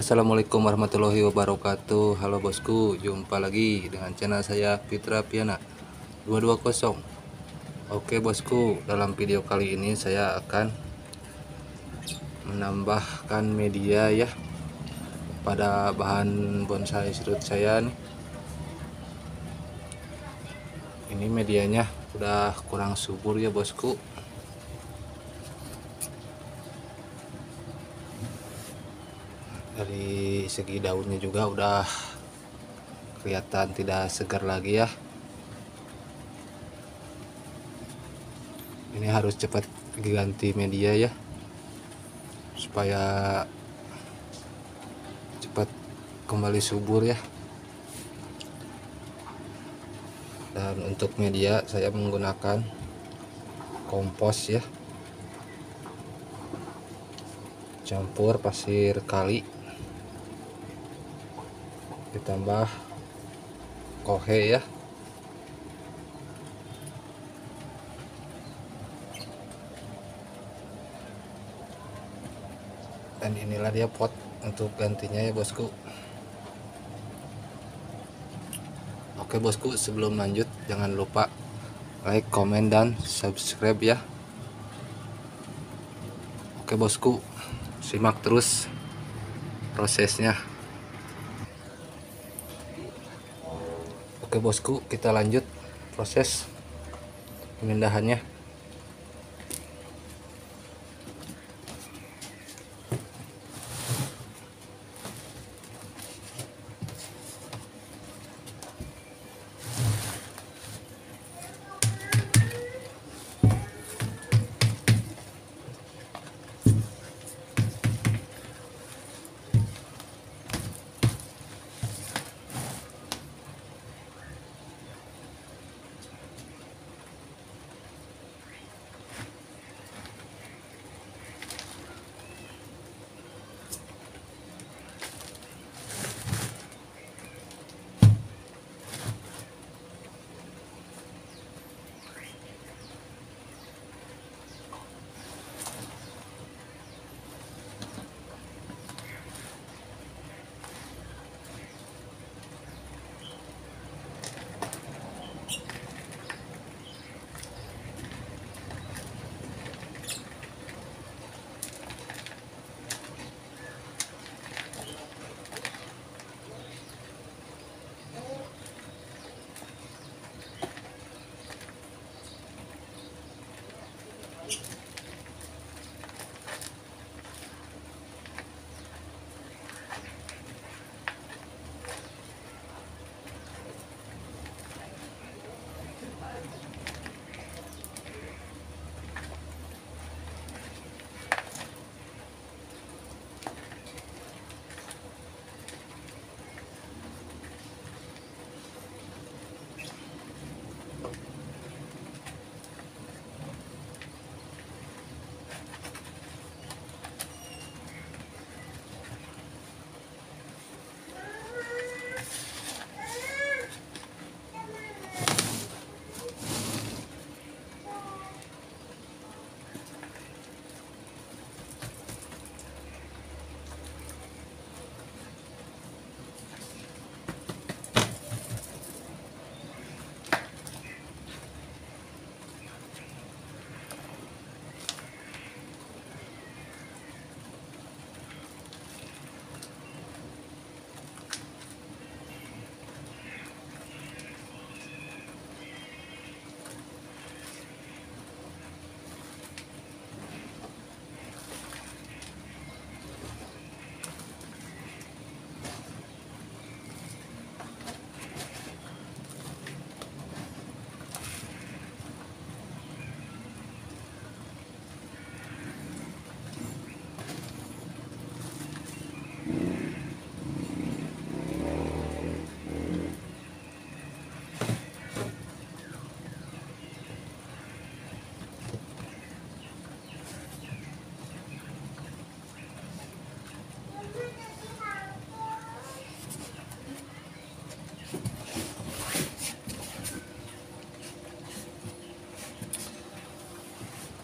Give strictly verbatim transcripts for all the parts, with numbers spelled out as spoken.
Assalamualaikum warahmatullahi wabarakatuh. Halo bosku, jumpa lagi dengan channel saya Fitra Piana dua dua nol. Oke bosku, dalam video kali ini saya akan menambahkan media ya pada bahan bonsai serut saya nih. Ini medianya udah kurang subur ya bosku. Dari segi daunnya juga udah kelihatan tidak segar lagi ya. Ini harus cepat diganti media ya, supaya cepat kembali subur ya. Dan untuk media saya menggunakan kompos ya, campur pasir kali ditambah kohe ya. Dan inilah dia pot untuk gantinya ya bosku. Oke bosku, sebelum lanjut jangan lupa like, komen, dan subscribe ya. Oke bosku, simak terus prosesnya. Oke bosku, kita lanjut proses pemindahannya.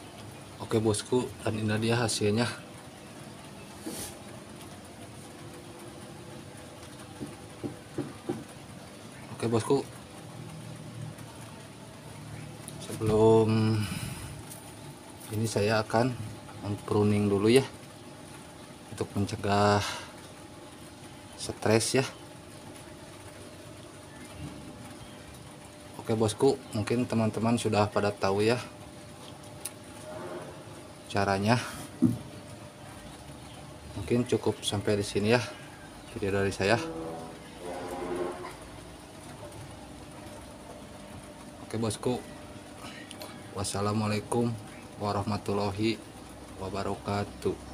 Oke bosku, dan ini dia hasilnya. Oke bosku, sebelum ini saya akan mempruning dulu ya, untuk mencegah stres ya. Oke bosku, mungkin teman-teman sudah pada tahu ya caranya. Mungkin cukup sampai di sini ya video dari saya. Oke bosku, wassalamualaikum warahmatullahi wabarakatuh.